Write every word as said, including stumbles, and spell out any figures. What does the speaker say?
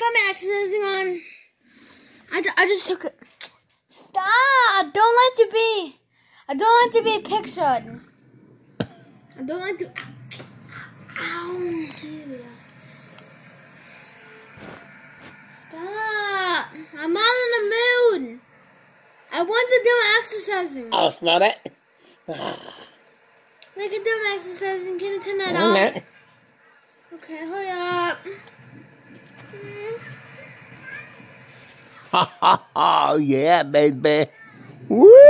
put my exercising on. I, I just took it. Stop! I don't like to be. I don't like to be pictured. I don't like to. Ow! Stop! I'm not in the mood. I want to do exercising. Oh, smell it? I can do exercising. Can you turn that Mm, off? no. Okay, hurry up. Ha ha ha, yeah, baby. Woo!